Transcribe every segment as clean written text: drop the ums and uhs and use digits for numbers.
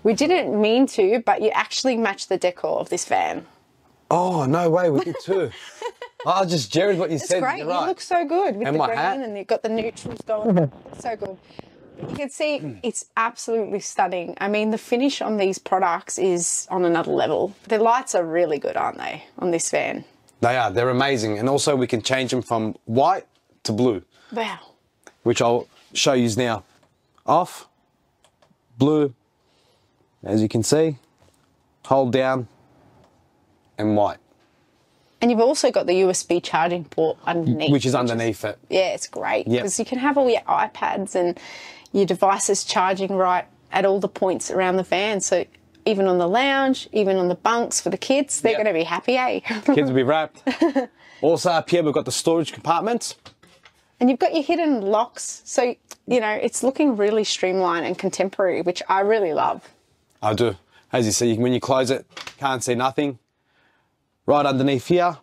We didn't mean to, but you actually match the decor of this van. Oh, no way, we did too. I just jerried what you It's said. great. You're right. You look so good with And the my green hat. and you've got the neutrals going. So good. You can see it's absolutely stunning. I mean, the finish on these products is on another level. The lights are really good, aren't they, on this van? They are. They're amazing. And also we can change them from white to blue, Wow. which I'll show you now. Off, blue, as you can see, hold down, and white. And you've also got the USB charging port underneath. Which is underneath it. Yeah, it's great. Yep. Because you can have all your iPads and your devices charging right at all the points around the van. So even on the lounge, even on the bunks for the kids, they're Yep. going to be happy, eh? Kids will be wrapped. Also up here, we've got the storage compartments. And you've got your hidden locks. So, you know, it's looking really streamlined and contemporary, which I really love. I do. As you see, when you close it, can't see nothing. Right underneath here.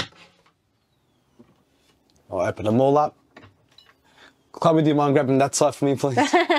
I'll open them all up. Chloe, do you mind grabbing that side for me, please?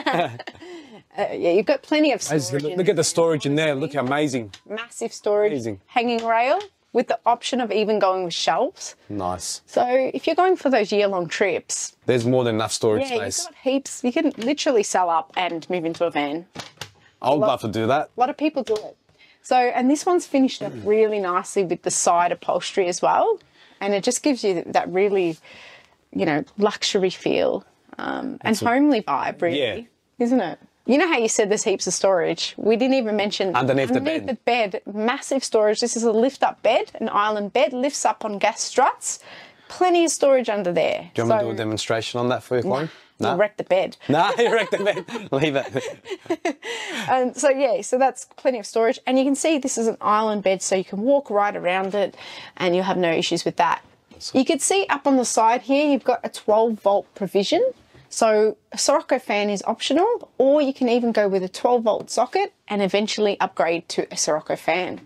Yeah, you've got plenty of As storage. you in look at the storage in there. Look how amazing. Massive storage. Amazing. Hanging rail with the option of even going with shelves. Nice. So if you're going for those year-long trips, There's more than enough storage yeah, space. you've got heaps. You can literally sell up and move into a van. I would love to do that. A lot of people do it. So, and this one's finished up really nicely with the side upholstery as well. And it just gives you that really, you know, luxury feel and homely vibe, really, Yeah. isn't it? You know how you said there's heaps of storage? We didn't even mention Underneath the the bed, massive storage. This is a lift-up bed, an island bed, lifts up on gas struts. Plenty of storage under there. Do you want me to do a demonstration on that for you, Chloe? You'll wreck the bed. No, you wrecked the bed. Leave it. And so, yeah, so that's plenty of storage. And you can see this is an island bed, so you can walk right around it and you'll have no issues with that. You can see up on the side here, you've got a 12-volt provision. So a Sirocco fan is optional, or you can even go with a 12-volt socket and eventually upgrade to a Sirocco fan.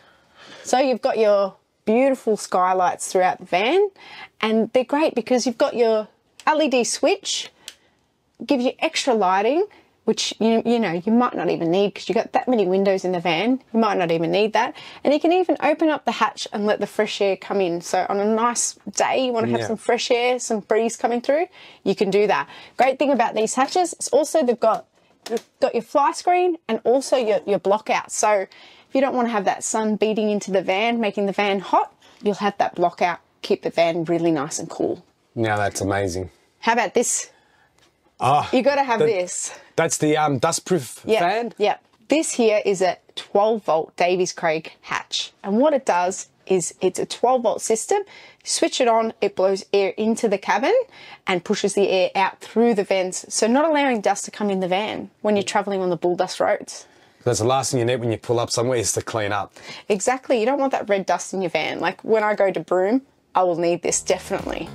So you've got your beautiful skylights throughout the van, and they're great because you've got your LED switch, gives you extra lighting, which you know you might not even need because you've got that many windows in the van. You might not even need that. And you can even open up the hatch and let the fresh air come in. So on a nice day, you want to have some fresh air, some breeze coming through, you can do that. Great thing about these hatches is also they've got your fly screen and also your block out. So if you don't want to have that sun beating into the van, making the van hot, you'll have that block out, keep the van really nice and cool. Now that's amazing. How about this? Oh, You got to have this. That's the dustproof fan? Yeah. This here is a 12-volt Davies Craig hatch. And what it does is it's a 12-volt system. Switch it on, it blows air into the cabin and pushes the air out through the vents. So not allowing dust to come in the van when you're travelling on the bull dust roads. That's the last thing you need when you pull up somewhere is to clean up. Exactly. You don't want that red dust in your van. Like when I go to Broome, I will need this definitely.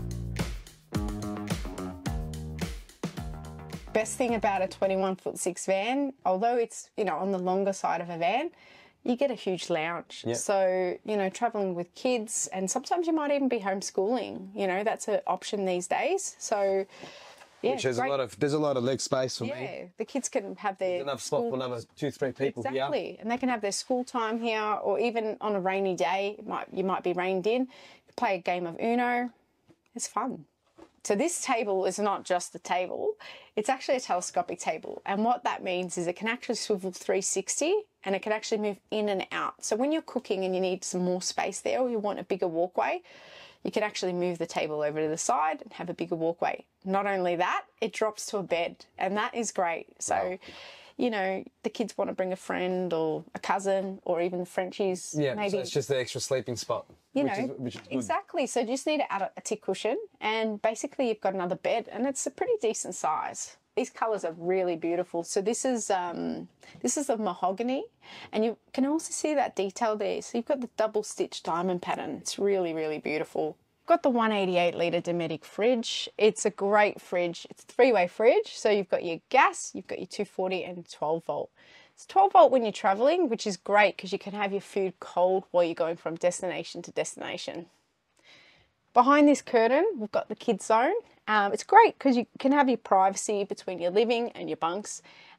Best thing about a 21'6" van, although it's, you know, on the longer side of a van, you get a huge lounge. Yep. So, you know, traveling with kids, and sometimes you might even be homeschooling, you know, that's an option these days. So, yeah, Which there's a lot of leg space for me. yeah, the kids can have their Enough spot for another 2-3 people here. Exactly, and they can have their school time here, or even on a rainy day, you might be rained in, play a game of Uno. It's fun. So this table is not just a table, it's actually a telescopic table. And what that means is it can actually swivel 360 and it can actually move in and out. So when you're cooking and you need some more space there, or you want a bigger walkway, you can actually move the table over to the side and have a bigger walkway. Not only that, it drops to a bed, and that is great. So, Wow. you know, the kids want to bring a friend or a cousin or even the Frenchies. Yeah, maybe so it's just the extra sleeping spot. you which know, which is good. exactly. So you just need to add a tick cushion, and basically you've got another bed, and it's a pretty decent size. These colours are really beautiful. So this is a mahogany, and you can also see that detail there. So you've got the double stitch diamond pattern. It's really, really beautiful. Got the 188 litre Dometic fridge. It's a great fridge. It's a 3-way fridge. So you've got your gas, you've got your 240 and 12 volt. It's 12 volt when you're traveling, which is great because you can have your food cold while you're going from destination to destination. Behind this curtain, we've got the kids zone. It's great because you can have your privacy between your living and your bunks,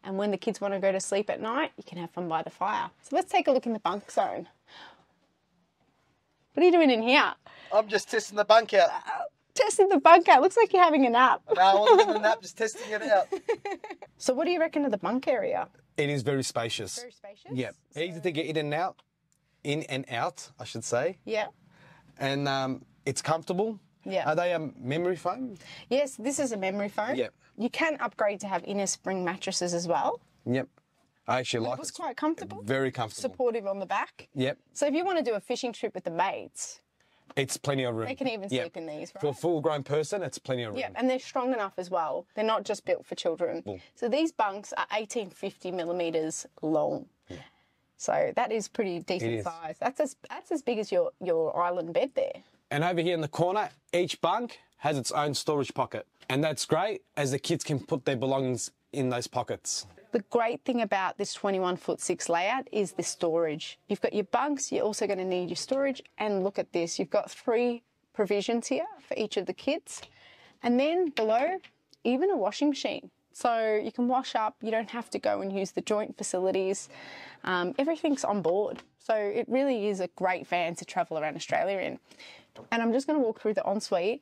And when the kids want to go to sleep at night, you can have fun by the fire. So let's take a look in the bunk zone. What are you doing in here? I'm just testing the bunk out. Testing the bunk out. Looks like you're having a nap. No, I wasn't having a nap, just testing it out. So what do you reckon of the bunk area? It is very spacious. Very spacious? Yep. Easy to get in and out, I should say. Yeah. And it's comfortable. Yeah. Are they memory foam? Yes, this is a memory foam. Yep. You can upgrade to have inner spring mattresses as well. Yep. I actually like it. It's quite comfortable. Very comfortable. Supportive on the back. Yep. So if you want to do a fishing trip with the mates, It's plenty of room. they can even sleep in these, right? For a full-grown person, it's plenty of room. Yeah, and they're strong enough as well. They're not just built for children. So these bunks are 1850 millimetres long. Yeah. So that is pretty decent size. That's as big as your island bed there. And over here in the corner, each bunk has its own storage pocket. And that's great, as the kids can put their belongings in those pockets. The great thing about this 21'6" layout is the storage. You've got your bunks, you're also going to need your storage, and look at this, you've got 3 provisions here for each of the kids. And then below, even a washing machine. So you can wash up, you don't have to go and use the joint facilities. Everything's on board. So it really is a great van to travel around Australia in. And I'm just going to walk through the ensuite.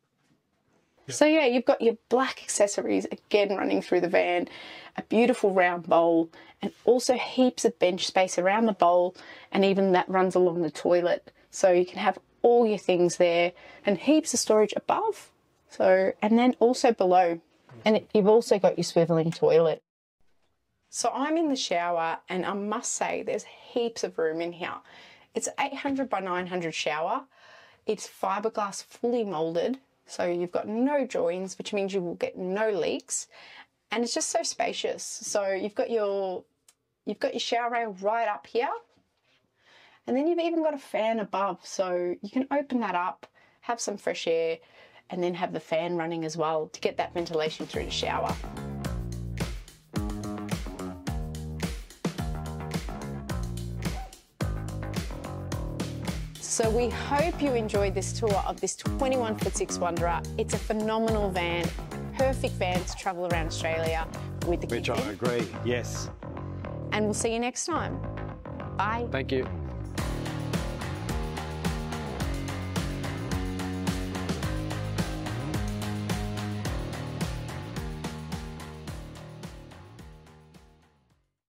So yeah, you've got your black accessories again running through the van, a beautiful round bowl, and also heaps of bench space around the bowl, and even that runs along the toilet. So you can have all your things there, and heaps of storage above. So, and then also below, and you've also got your swiveling toilet. So I'm in the shower, and I must say there's heaps of room in here. It's 800 by 900 shower. It's fiberglass fully molded. So you've got no joins, which means you will get no leaks. And it's just so spacious. So you've got your shower rail right up here. And then you've even got a fan above. So you can open that up, have some fresh air, and then have the fan running as well to get that ventilation through the shower. So we hope you enjoyed this tour of this 21'6" Wanderer. It's a phenomenal van, perfect van to travel around Australia with the kids. Which I agree, yes. And we'll see you next time. Bye. Thank you.